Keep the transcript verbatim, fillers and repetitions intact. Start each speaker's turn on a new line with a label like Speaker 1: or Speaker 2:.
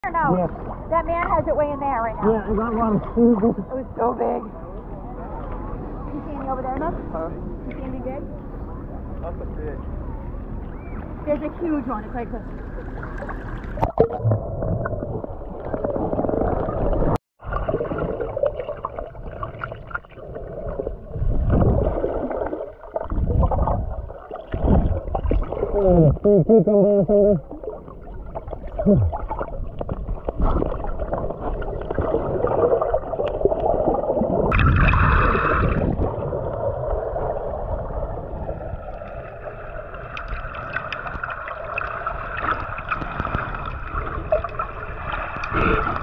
Speaker 1: Or no?
Speaker 2: Yeah.
Speaker 1: That man has it way in there right now.
Speaker 2: Yeah, I got one.
Speaker 1: It was so big. You see any over there, Nick?
Speaker 2: Huh?
Speaker 1: You see anything big?
Speaker 2: That's a fish.
Speaker 1: There's a huge one. It's like a...
Speaker 2: Oh, three cucumbers or something. Yeah.